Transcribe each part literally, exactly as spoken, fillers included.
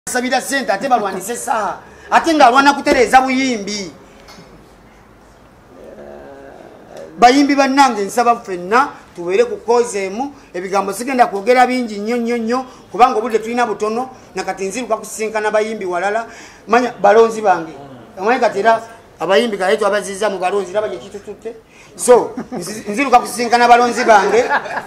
sabira sente ate balwanise saha ate nga alwana kutereza buyimbi bayimbi bannange nsaba ffenna tubeere ku kozeemu ebigambo sigenda kwogera bingi nnyo nnyo nnyo kubanga obudde tulina butono nakati nziruka kusinkana bayimbi walala manya balonzi bange amanyi kati era abayimbi kaleetu abaziza mu balonzi raba gyekitututte so nziruka kusinkana balonzi bange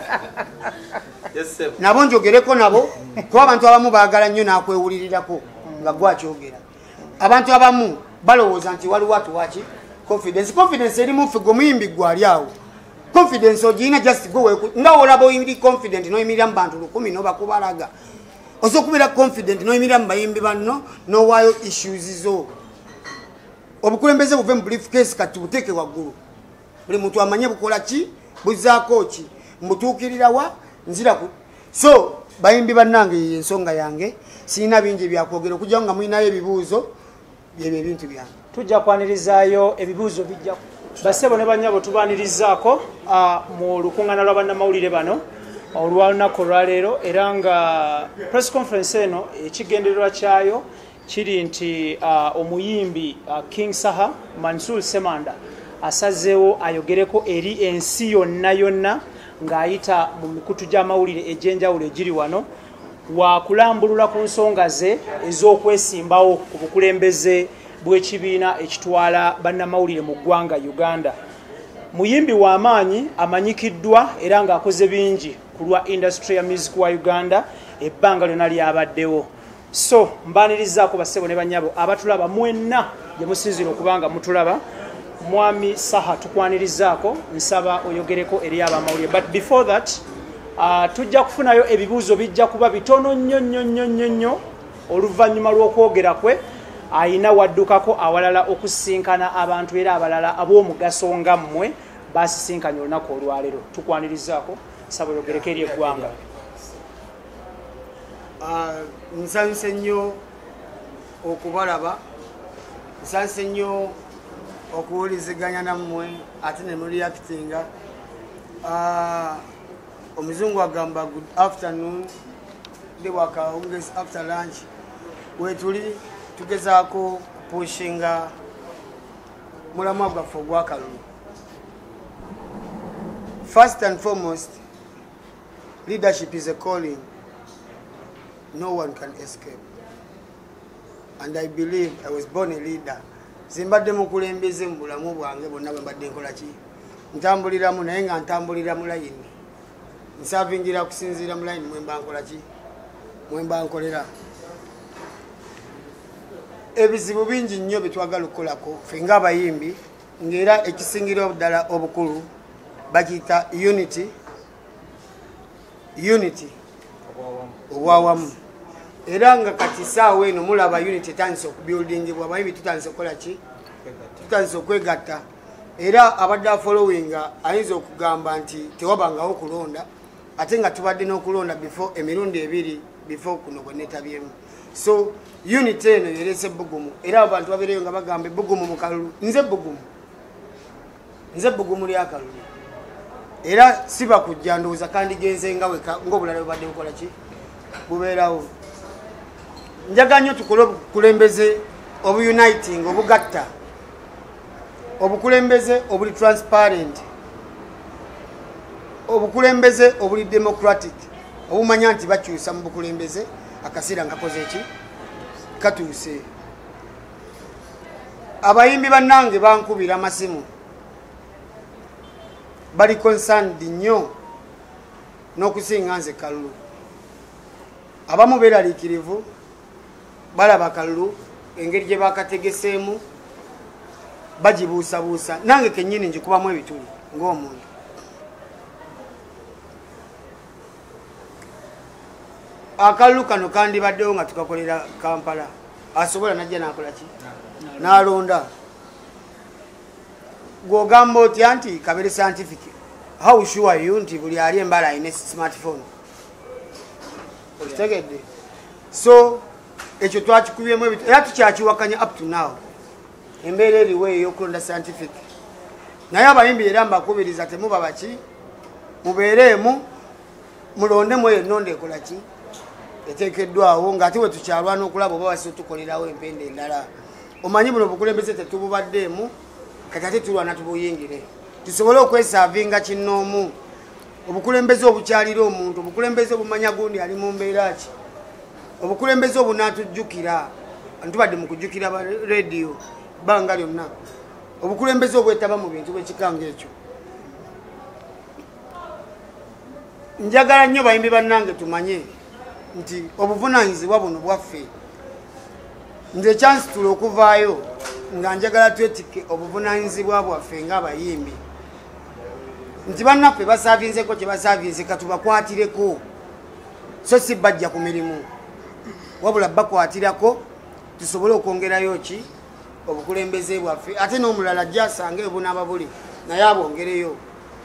nabo njogereko nabo kuba abantu abamu baagala nnyo nakwewulirirako nga gwakyogera abantu abamu balowooza nti waliwo atuwaki confidence confidence eri muffe gwe muyimbi gwali awo confidence ogirina just gwe nga olaba oyimiri confident noyimirira mu bantu lukumi nobakubalaga osobola okubeera confident noyimirira mu bayimbi banno nowaayo issues zo obukulembeze buve mu briefcase kati buteeke waggulu buli muntu amanye bukola ki buzaako ki mbutuukirirawa nzira ku so bayimbi bannange ensonga yange sirina bingi byakwogera okujjawo nga mulinayo ebibuuzo byebyo ebintu byange tujja kwanirizayo ebibuuzo bijja basebo ne banyabo tubanirizaako mu lukuŋŋaana lwa bannamawulire bano olwolunaku olwaleero era nga press conference eno ekigendererwa kyayo kiri nti omuyimbi King Saha Mansour Semanda asazeewo ayogereko eri ensi yonna yonna ng'ayita mu mikutu gy'amawulire egy'enjawulo egiri wano wakulambulula ku nsonga ze ez'okwesimbawo ku bukulembeze bw'ekibiina ekitwala bannamawulire mu ggwanga Uganda. Muyimbi w'amaanyi amanyikiddwa era ng'akoze bingi ku lwa industry ya music wa Uganda ebbanga lyonna lyabaddewo. So mbaanirizaako basebo ne bannyabo abatulaba mwenna gye musinzira okubanga mutulaba Mwami Saha tukwanirizaako nsaba oyogereko eri abamawulire but before that uh, tujja kufunayo ebibuuzo bijja kuba bitono nnyo nnyo nnyo nnyo nnyo oluvannyuma lw'okwogera kwe ayina waddukako awalala okusinkana abantu era abalala ab'omugaso nga mmwe basisinkanye olunaku olwaleero tukwanirizaako nsaba oyogereko eri eggwanga. Uh, nsanse nnyo okubalaba nsanse nnyo okuwuliziganya nammwe ate ne mureactinga. Uh, omuzungu agamba good afternoon ndi wakawungezi after lunch wetuli tugezaako kupushinga mulamwa gwaffe ogwakalulu. First and foremost, leadership is a calling no one can escape, and I believe I was born a leader. Zimbadde mukulembeze mu bulamu bwange bonna bwe mbadde nkola ki ntambuliramu naye nga ntambulira mu layini nsavingira kusinziira mu layini mwemba nkola ki mwemba nkolera. Ebizibu bingi nnyo betwagala okukolako ffe ng'abayimbi ng'era ekisingira ddala obukulu bakiyita unity unity obwawamu era nga kati saawa eno mulaba unity etandise okubuildingibwa abayimbi tutandise okukola ki tutandise okwegatta era abadde afollowinga ayinza okugamba nti tewabangawo okulonda ate nga tubadde n'okulonda before emirundi ebiri before kuno bwe netabyemu. So unity eno yerese bugumu era abantu babeereyo nga bagamba bugumu mu kalulu. Nze bugumu nze bugumu lya kalulu era siba kujja ndowooza kandi genze nga ng'obulala bubadde bukola ki bubeerawo. Njaga nnyo tukole obukulembeze obuniting obugatta obukulembeze obuli transparent obukulembeze obuli democratic obumanya nti bakyusa mu bukulembeze akaseera nga koze ki katuuse. Abayimbi bannange bankubira amasimu bali concerned nnyo n'okusinga nze kalulu. Abamu beeraliikirivu balaba kalulu engeri gye bakategeseemu bagibuusabuusa nange kennyini njikubamu ebituli ng'omuntu. Akalulu kano kandibaddewo nga tukakolera Kampala asobola najja nakola ki n'alonda gw'ogamba otya nti kabere scientific how sure are you nti buli ali embala ayina smartphone okitegedde. So ekyo twakikubyemu ebitu era tukyakiwakanya up to now embeera eriwo ey'okulonda scientific naye abayimbi era mbakubiriza temuba baki mubeereemu mulondemu eyo ennonda ekola ki etekeddwawo ng'ate bwe tukyalwana okulaba oba wasi tukolerawo empenda endala. Omanyi buno obukulembeze tetububaddeemu kati ate tulwana tubuyingire tusobole okwesaavinga kinnoomu. Obukulembeze obukyalira omuntu, obukulembeze obumanya gundi ali mu mbeera ki, obukulembeze obunaatujjukira ntubadde mu kujjukira ba rediyo bbanga lyonna, obukulembeze obwetaba mu bintu bwekikanga ekyo. Njagala nnyo bayimbi bannange tumanye nti obuvunaanyizibwa buno bwaffe. Nze ekyansitula okuvaayo nga njagala twetike obuvunaanyizibwa bwaffe ng'abayimbi nti bannaffe basaavinzeko kye basaavinze katubakwatireko so si bajja ku mirimu wabula bakwatirako tusobole okwongerayo ki obukulembeze bwaffe ate n'omulala ajja asange bunaaba buli naye abongereyo.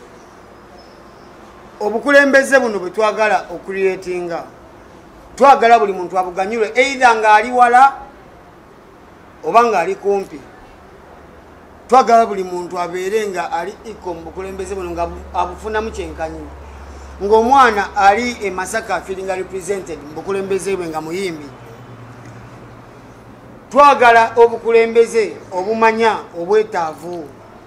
Obukulembeze buno bwe twagala okuliyetinga twagala buli muntu abuganyulwe either ng'ali wala oba ng'ali kumpi. Twagala buli muntu abeere nga ali iko mu bukulembeze buno nga abufunamu kyenkanyi. Ng'omwana ali e Masaka feeling represented mu bukulembeze bwe nga muyimbi. Twagala obukulembeze obumanya obwetaavu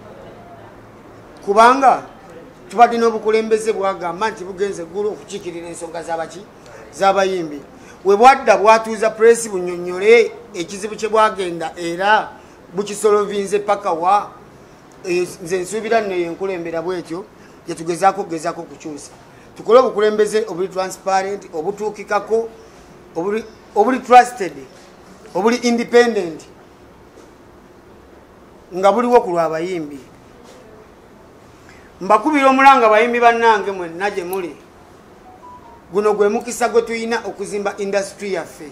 kubanga tubadde n'obukulembeze bwagamba nti bugenze ggulu okukiikirira ensonga z'abaki z'abayimbi. We bwadda bwatuuza puresi bunyonnyole ekizibu kye bwagenda era bukisolovinze paka wa nze nsuubira nno yenkulembera bwetyo gye tugezaako okugezaako okukyusa. Tukole obukulembeze obuli transparent, obutuukikako, obuli, obuli trusted, obuli independent nga buliwo ku lw'abayimbi. Mbakubira omulanga bayimbi bannange mwenna gye muli. Guno gwe mukisa gwe tuyina okuzimba industry yaffe.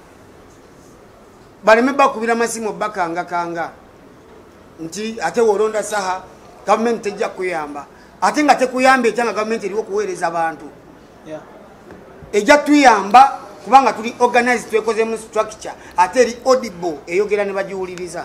Baleme bakubira masimu bakanga kanga nti ate wolonda saha government tejja kuyamba ate nga tekuyamba ekyanga government eriwo kuweereza abantu. Yeah. Ejja tuyamba kubanga tuli organized twekoze mu structure ate eri audible eyogera ne bajiwuliriza.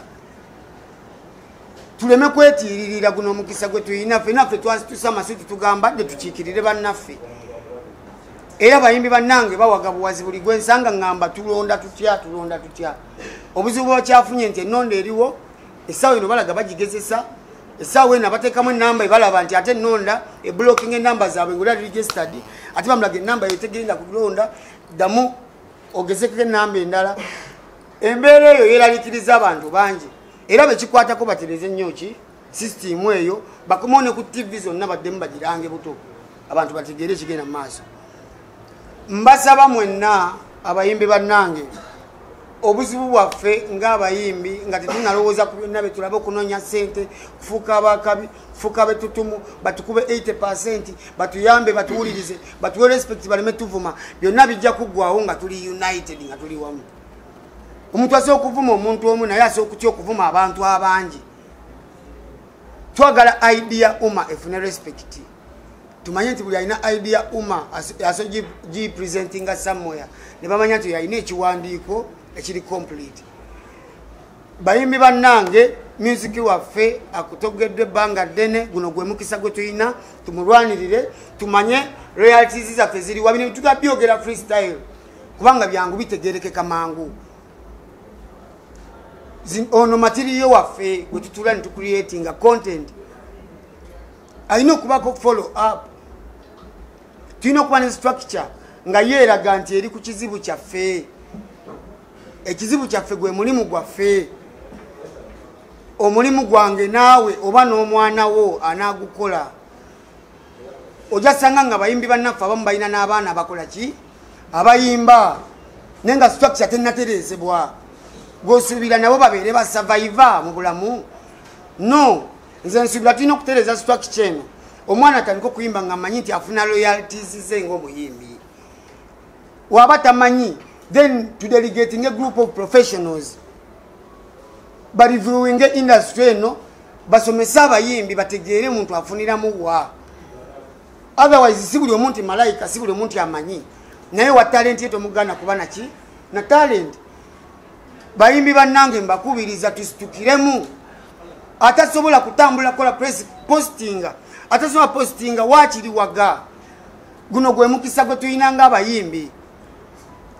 Tuleme kwetiririra guno omukisa gwe tuyina ffe naffe twasitusama si tutugamba de tukiikirire bannaffe. Era bayimbi bannange bawaga buwazi buli gwe nsanga ngamba tulonda tutya tulonda tutya. Obuzibu bwakyafunye nti ennonda eriwo essaawa eno balaga bagigezesa essaawa eno abateekamu ennamba ebalaba nti ate ennonda eblocking ennamba zaabwe ng'olya registered ate bamulaga ennamba eyo tegenda kulonda ddamu ogezeko ennamba endala. Embeera eyo yeeraliikiriza abantu bangi era bekikwatako batereze nnyo ki sisitimu eyo bakomewo ne ku tivi zonna baddemu bagirange buto abantu bategeere ekigenda mu maaso. Mbasaba mwenna abayimbi bannange obuzibu bwaffe ng'abayimbi nga tetunalowooza ku byonna betulabe okunoonya ssente kufuuka abakabi kufuuka betutumu batukube eighty percent batuyambe batuwulirize batuwe respect baleme tuvuma byonna bijja kuggwawo nga tuli united nga tuli wamu. Omuntu asooka okuvuma omuntu omu naye asooka kutya okuvuma abantu abangi. Twagala idea umma efune respect. Tumanye nti buli alina idea umma aso gi presenting somewhere ne bamanya nti alina ekiwandiiko ekiri complete. Bayimbi bannange music waffe akutogedde ebbanga ddene guno gwe mukisa gwe tuyina tumulwanirire tumanye royalties zaffe ziri wabine tugabyogera freestyle kubanga byangu bitegerekeka mangu. Ono material waffe gwe tutula nti creating a content alina okubako follow up. Tulina okuba ne structure nga yeeraga nti eri ku kizibu kyaffe. Ekizibu kyaffe gwe mulimu gwaffe. Omulimu gwange naawe oba n'omwana wo anaagukola. Ojja sanga nga bayimbi bannaffe abamu balina n'abaana abakola ki abayimba naye nga structure tennatereezebwa. Gwosuubira nabo babeere basurvivor mu bulamu. No, nze nsuubira tulina okutereeza structure eno. Omwana atandika okuyimba nga amanyi nti afuna royalties ze ng'omuyimbi. Waba tamanyi then to delegating a group of professionals bareviewing industry eno basomese abayimbi bategeere muntu afuniramu wa. Otherwise si buli omuntu malayika si buli omuntu amanyi naye wa talent yetu omugana kuba naki na talent. Bayimbi bannange mbakubiriza tusitukiremu atasobola kutambula kola press postinga atasobola postinga wakiri waga guno gwe mukisa gwe tuyina ng'abayimbi.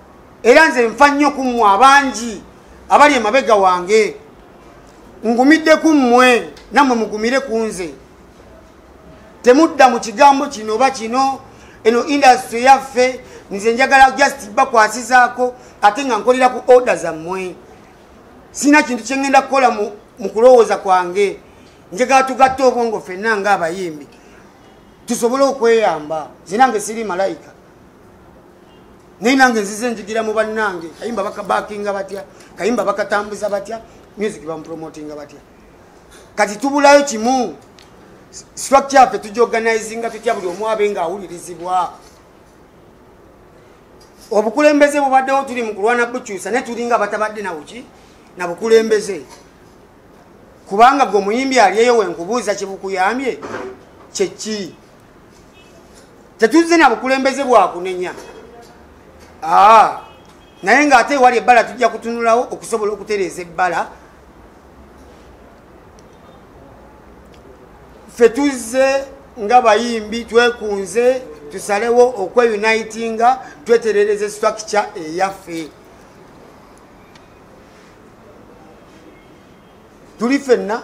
era nze nfa nnyo ku mmwe abangi abali emabega wange ngumidde ku mmwe nammwe mugumire ku nze temudda mu kigambo kino oba kino eno industry yaffe nze njagala just bakwasizaako ate nga nkolera ku order zammwe sina kintu kye ngenda kukola mu kulowooza kwange njagala tugatte obwongo ffenna ng'abayimbi tusobole okweyamba nze nange siri malayika naye nange nzize njigira mu bannange kayimba bakabakinga batya kayimba bakatambuza batya music bamupromotinga batya kati tubulayo kimu structure yaffe tugiorganizinga tutya buli omu abe ng'awulirizibwa obukulembeze bubaddewo tuli mu kulwana bukyusa ne tulinga batabadde nawuki na bukulembeze kubanga gwe omuyimbi aliyeyo wenkubuuza kyebukuyambye kyeki tetuze na bukulembeze bwakunenya aa naye ng'ate wali ebbala tujja kutunulawo okusobola okutereeza ebbala ffe tuzze nga bayimbi twekunze tusalewo okweyunitinga tweterereze structure eyaffe tuli ffenna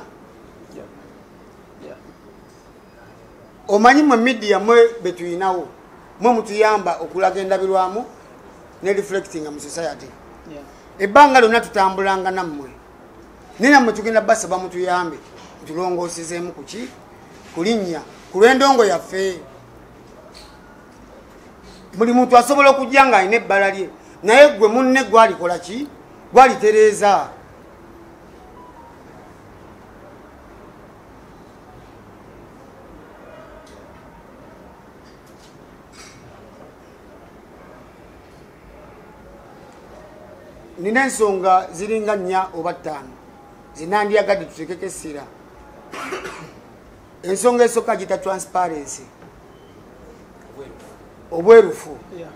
omanyi mwe media mwe betuyinawo mwe mutuyamba okulaga endabirwamu ne reflecting mu society ebbanga lyonna tutambulanga nammwe naye nammwe tugenda basaba mutuyambe tulongoosezemu kuki kulinnya ku lw'endongo yaffe buli muntu asobola okujja ng'alina ebbala lye naye gwe munne gwalikola ki gwalitereeza nina ensonga ziringa nnya oba ttaano zinandyagadde tutekeko essira ensonga esooka gita transparency obwerufu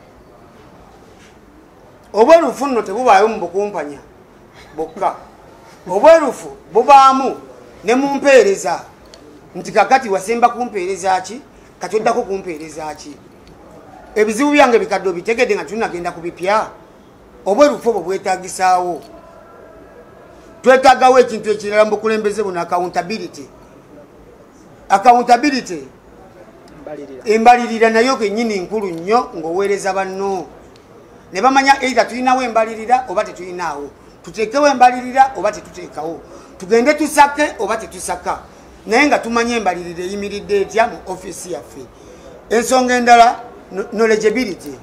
obwerufu nno tebubaayo mu bukumpanya bokka obwerufu bubaamu ne mu mpeereza nti kakati wasemba kumpeereza ki kati oddako kumpeereza ki ebizibu byange bikadde obitegedde nga tunagenda ku bipya obwerufu obwo bwetaagisaawo twetaagawo ekintu ekirala mu bukulembeze buno accountability accountability embalirira nayo kenyini nkulu nnyo ng'oweereza banno ne bamanya either tulinawo embalirira oba tetulinawo tuteekewo embalirira oba tetuteekawo tugende tusake oba tetusaka naye nga tumanye embalirira eyimiridde etya mu ofiisi yaffe ensonga endala knowledgeability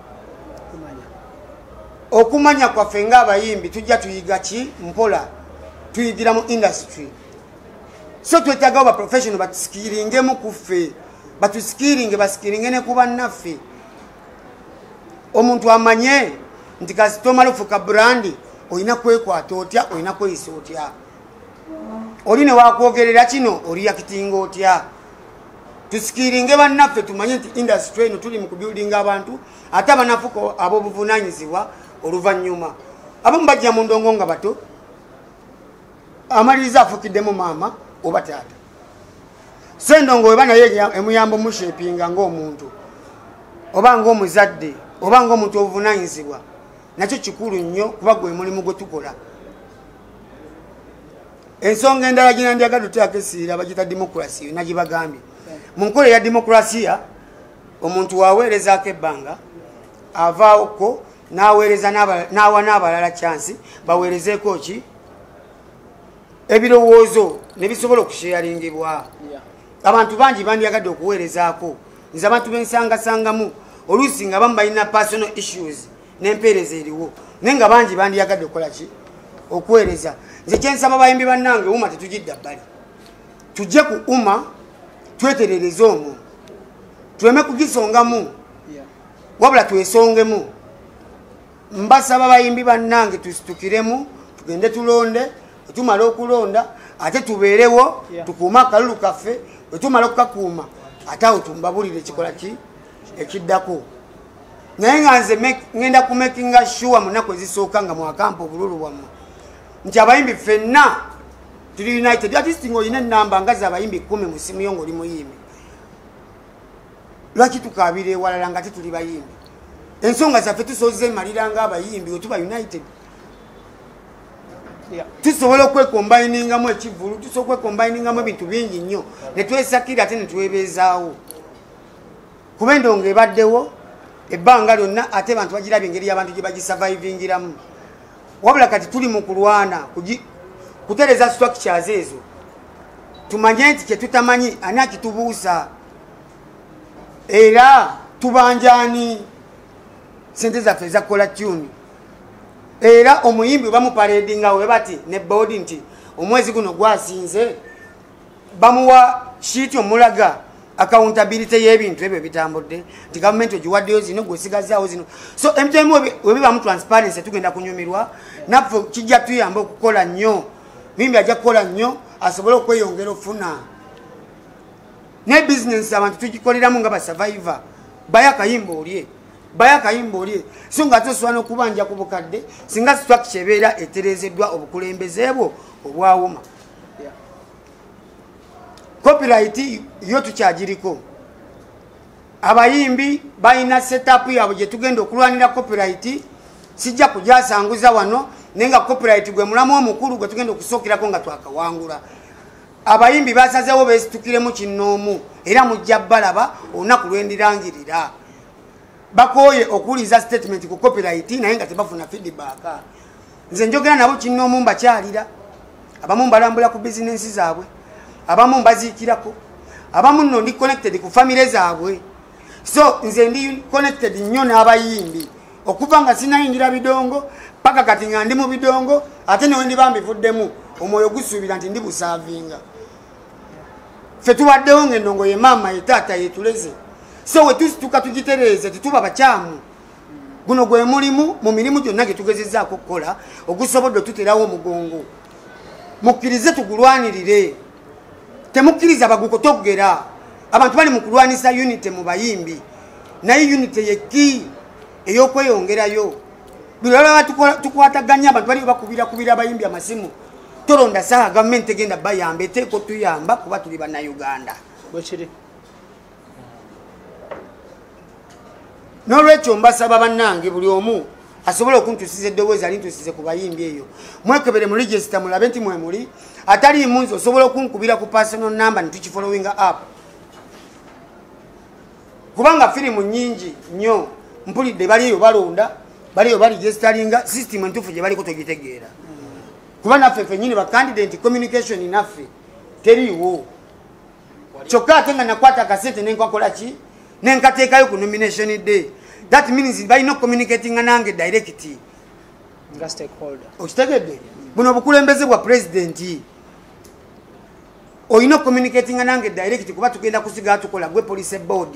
okumanya kwaffe ng'abayimbi tujja tuyiga ki mpola tuyigira mu industry so twetagawo baprofessional batusikiringemu ku ffe batusikiringe basikiringe ne ku bannaffe omuntu amanye nti kasitomala ofuka brandi olina kwekwata otya olina kweyisa otya oli ne wakwogerera kino oli yakitinga otya tusikiringe bannaffe tumanye nti industry eno tuli mu kubuildinga abantu ate abanafuko ab'obuvunanyizibwa oluvannyuma abamu bajja mu ndongo nga bato amaliriza afukiddemu maama oba taata so endongo weba naye emuyamba omushepinga ng'omuntu oba ng'omuzadde oba ng'omuntu obuvunanyizibwa nakyo kikulu nnyo kuba gwe mulimu gwe tukola ensonga endala ginandyagadde oteeka esiira bagita demokrasiya nagibagambye mu nkola eya demokrasiya omuntu waweerezaako ebbanga avaako n'aweereza n'awa n'abalala chansi baweerezeeko ki ebirowoozo ne bisobola okusheyaringibwa abantu bangi bandyagadde okuweerezaako nze abantu bensangasangamu oluusi nga bamu balina personal issues n'empeereza eriwo naye nga bangi bandyagadde okukola ki okuweereza nze kyensaba bayimbi bannange uma tetugidda bbali tujje ku uma tweterereze omwo tuleme kugisongamu wabula twesongemu mbasaba bayimbi bannange tusitukiremu tugende tulonde tumala okulonda ate tubeerewo tukuuma akalulu kaffe wetumala okukakuuma ate awo tumbabulire ekikola ki ekiddako naye nga nze ngenda kumakinga sure mu nnaku ezisooka nga mwakampa obululu bwammwe nti abayimbi ffenna tuli united atist nga olina enamba nga z'abayimbi kumi mu simu yo ng'oli muyimbi lwaki tukaabira ewalala nga tetuli bayimbi ensonga zaffe tusoze malira nga abayimbi otuba united Yeah. tusobola okwekombayiningamu ekivulu tusobola okwekombayiningamu ebintu bingi nnyo ne twesakira ate ne twebeezaawo kuba endongo ebaddewo ebbanga lyonna ate abantu bagirabye engeri y'abantu gye bagisavayivingiramu wabula kati tuli mu kulwana kutereza structures ezo tumanye nti kye tutamanyi ani akitubuusa era tubanjaani sente zaffe ezakola tuni era omuyimbi bamuparedinga we bati ne bodi nti omwezi guno gwasinze bamuwa shiti omulaga accountability y'ebintu ebyo bitambudde nti government ogiwaddeyo zino gwesigazzaawo zino so M T M webibamu transparency tugenda kunyumirwa naffe kijja tuyamba okukola nnyo muyimbi ajja kukola nnyo asobole okweyongera ofuna ne business abantu tugikoleramu nga basurvivor baya kayimba olye baya kayimba olye so nga toswana okubanja ku bukadde singa structure ebeera etereezeddwa obukulembeze bwo obwawuma copyright yo tukyagiriko abayimbi balina setup yabwe gye tugenda okulwanira copyright sijja kujasanguza wano nenga copyright gwe mulamu omukulu gwe tugenda okusookirako nga twakawangula abayimbi basazeewo beesitukiremu kinnoomu era mujja balaba olunaku lwendirangirira bakooye okuwuliza statement ku copyright naye nga tebafuna feedback nze njogera nabo kinnoomu mbakyalira abamu mbalambula ku bizinensi zaabwe abamu mbaziikirako abamu nno ndi connected ku famire zaabwe so nze ndi connected nnyo n'abayimbi okuva nga sinayingira bidongo paka kati nga ndi mu bidongo ate newe ndi bambivuddemu omwoyo gusuubira nti ndi busaavinga ffe tubaddewo ng'endongo ye maama ye taata yetuleze so we tusituka tugitereeze tituba bakyamu guno gwe mulimu mu mirimu gyonna gye tugezezzaako okukola ogusobodde tuterawo omugongo mukkirize tugulwanirire temukkiriza bagukotogera abantu bali mu kulwanisa unity mu bayimbi naye unity ye ki ey'okweyongerayo bilala tukwataganya abantu bali bakubira kubira abayimbi amasimu toronda saa gavumenti egenda bayamba eteeko tuyamba kuba tuli bannayuganda bwekiri n'olwekyo mbasaba bannange buli omu asobole okuntusiza eddoboozi ali ntusize ku bayimbi eyo mwekebere mu register mulabe nti mwe muli ataliimu nze osobola okunkubira ku personal number nitukifollowinga app kubanga firimu nyingi nnyo mpulidde baliyo balonda baliyo baligestaringa system entuufu gye baliko togitegeera kuba naffe fenyini bacandidate communication naffe teriiwo kyokka ate nga nakwata akasente nenkakola ki nenkateekayo ku nomination day that means balina communicatinga nange direct nga stakeholder okitegedde buno obukulembeze bwa president oyina communicatinga nange direct kuba tugenda kusiga tukola gwe police board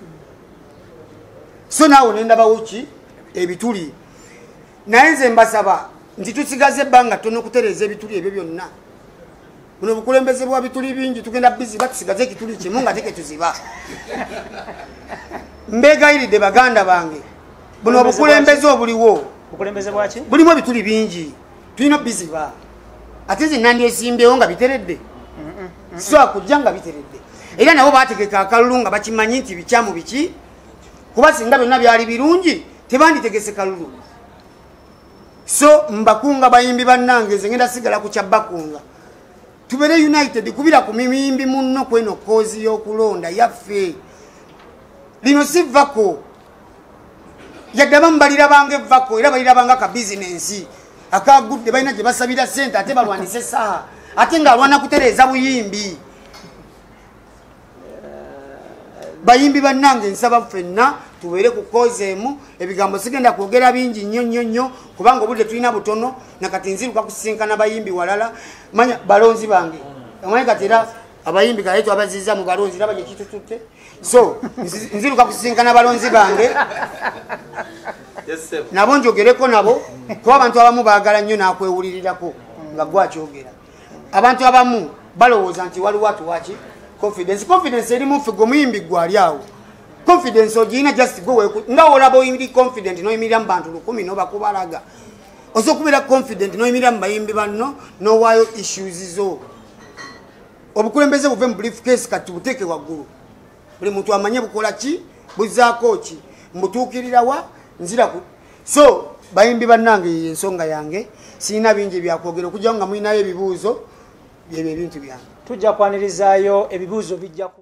so naawe nendabawo ki ebituli naye nze mbasaba nti tusigaze ebbanga tono okutereeza ebituli ebyo byonna buno obukulembeze bwa bituli bingi tugenda bizi batusigaze ekituli kimu nga teke tuziba mbegayiridde baganda bange buno obukulembeze obuliwo bukulembeze bwaki bulimu ebituli bingi tulina biziba ate ze nandyesimbewo nga biteredde so akujja nga biteredde era nabo bategeka akalulu nga bakimanyi nti bikyamu biki kuba singa byonna byali birungi tebanditegese kalulu so mbakunga bayimbi bannange nze ngenda sigala ku kyabbakunga tubere united kubira ku mimimbi munno kweno kozi y'okulonda yaffe lino sivako yadde abamu balira bange vako era balira banga ka bizinensi akagudde balina gye basabira sente ate balwanise esaha ate ng'alwana kutereeza buyimbi bayimbi bannange nsaba ffenna tubeere ku kozi emu ebigambo sigenda kwogera bingi nnyo nnyo nnyo kubanga obudde tulina butono nakati nziruka kusinkana bayimbi walala manya balonzi bange amanyi kati era abayimbi kaleetu abaziza mu balonzi raba gye kitututte so nziruka kusinkana balonzi bange nabo njogereko nabo kuba abantu abamu baagala nnyo n'akwewulirirako nga gwakyogera abantu abamu balowooza nti waliwo atuwaki confidence confidence eri muffe gwe muyimbi gwali awo confidence ogirina just go nga olaba oyimiri confident noyimirira mu bantu lukumi nobakubalaga osobola okubeera confident noyimirira mu bayimbi banno nowaayo issues zo obukulembeze buve mu briefcase kati buteeke waggulu buli muntu amanye bukola ki buzaako ki mbutuukirirawa nzira ku so bayimbi bannange ensonga yange sirina bingi byakwogera okujjawo nga mulinayo ebibuuzo byebyo ebintu byange tujja kwanirizaayo ebibuuzo bijja